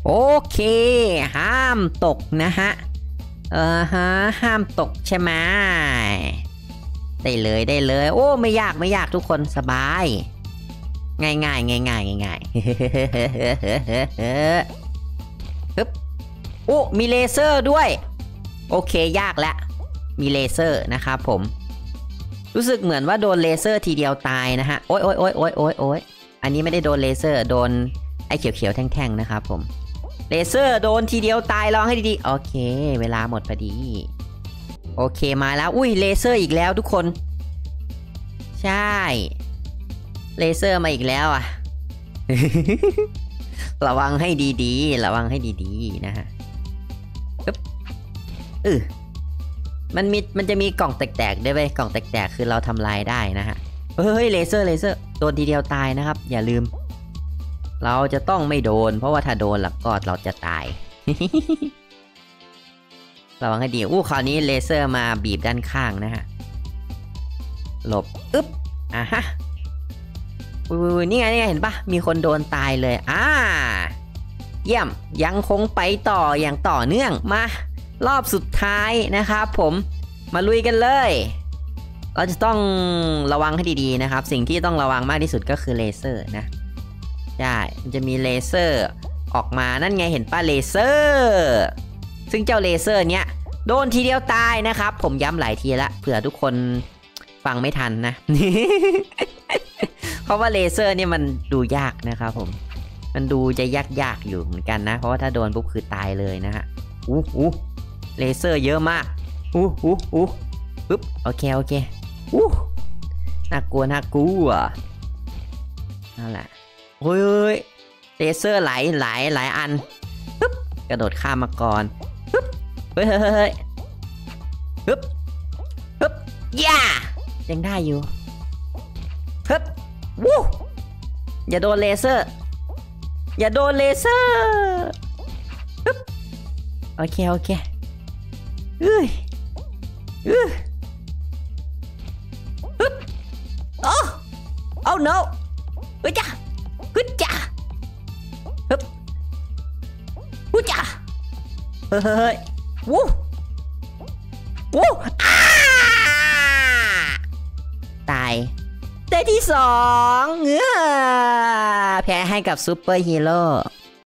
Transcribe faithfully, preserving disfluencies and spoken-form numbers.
โอเคห้ามตกนะฮะเออฮะห้ามตกใช่ไหมได้เลยได้เลยโอ้ไม่ยากไม่ยากทุกคนสบายง่ายง่ายง่ายง่ายง่ายฮึบโอ้มีเลเซอร์ด้วยโอเคยากแล้วมีเลเซอร์นะครับผมรู้สึกเหมือนว่าโดนเลเซอร์ทีเดียวตายนะฮะโอ๊ยโอ๊ยโอ๊ยโอ๊ยโอ๊ยโอ๊ยอันนี้ไม่ได้โดนเลเซอร์โดนไอ้เขียวๆแท่งๆนะครับผมเลเซอร์โดนทีเดียวตายลองให้ดีๆโอเคเวลาหมดพอดีโอเคมาแล้วอุ้ยเลเซอร์อีกแล้วทุกคนใช่เลเซอร์มาอีกแล้วอ่ะ ระวังให้ดีๆระวังให้ดีๆนะฮะปึ๊บเออมันมีมันจะมีกล่องแตกๆด้วยเว้ยกล่องแตกๆคือเราทำลายได้นะฮะเฮ้ยเลเซอร์เลเซอร์โดนทีเดียวตายนะครับอย่าลืมเราจะต้องไม่โดนเพราะว่าถ้าโดนแล้วก็เราจะตาย ระวังให้ดีอู้คราวนี้เลเซอร์มาบีบด้านข้างนะฮะหลบอึ๊บอ่ะฮะอุ้ยนี่ไงนี่ไงเห็นปะมีคนโดนตายเลยอ่าเยี่ยมยังคงไปต่ออย่างต่อเนื่องมารอบสุดท้ายนะครับผมมาลุยกันเลยเราจะต้องระวังให้ดีๆนะครับสิ่งที่ต้องระวังมากที่สุดก็คือเลเซอร์นะใช่มันจะมีเลเซอร์ออกมานั่นไงเห็นป่ะเลเซอร์ซึ่งเจ้าเลเซอร์เนี้ยโดนทีเดียวตายนะครับผมย้ำหลายทีละเผื่อทุกคนฟังไม่ทันนะ เพราะว่าเลเซอร์เนี่ยมันดูยากนะครับผมมันดูจะยากๆอยู่เหมือนกันนะเพราะว่าถ้าโดนปุ๊บคือตายเลยนะฮะอู้หูเลเซอร์เยอะมากอู้หูอู้ปึ๊บโอเคโอเคอู้น่ากลัวน่ากลัวนั่นแหละเฮ้ยเลเซอร์หลายหลายหลายอันปึ๊บกระโดดข้ามมาก่อนปึ๊บเฮ้ยเฮ้ยเฮ้ยปึ๊บปึ๊บย่ายังได้อยู่ปึ๊บวู้อย่าโดนเลเซอร์อย่าโดนเลเซอร์ปึ๊บโอเคโอเคเอ้ยเอ้ยปึ๊บโอ้โอ้ no เฮ้ยจ้าฮึดจ้าฮึบฮึดจ้าเฮ้ยเฮ้ยวู้วู้อ้าตายได้ที่สองเงื้อแพ้ให้กับซูเปอร์ฮีโร่